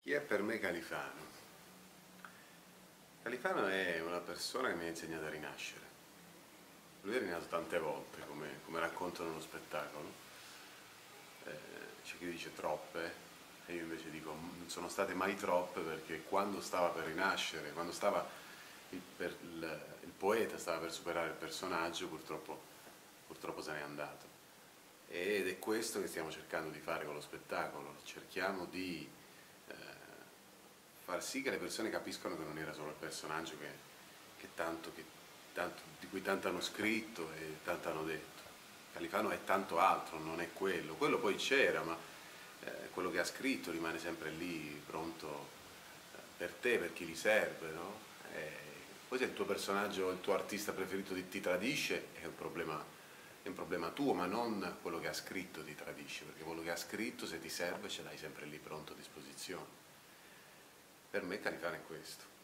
Chi è per me Califano? Califano è una persona che mi ha insegnato a rinascere. Lui è rinato tante volte, come raccontano nello spettacolo. C'è chi dice troppe, e io invece dico non sono state mai troppe, perché quando stava per rinascere, quando stava il poeta stava per superare il personaggio, purtroppo se n'è andato. Ed è questo che stiamo cercando di fare con lo spettacolo. Cerchiamo di far sì che le persone capiscano che non era solo il personaggio di cui tanto hanno scritto e tanto hanno detto. Califano è tanto altro, non è quello. Quello poi c'era, ma quello che ha scritto rimane sempre lì, pronto per te, per chi gli serve, no? Poi se il tuo personaggio, il tuo artista preferito ti tradisce, è un problema tuo, ma non quello che ha scritto ti tradisce, perché quello che ha scritto, se ti serve, ce l'hai sempre lì pronto a disposizione. Per me Califano è questo.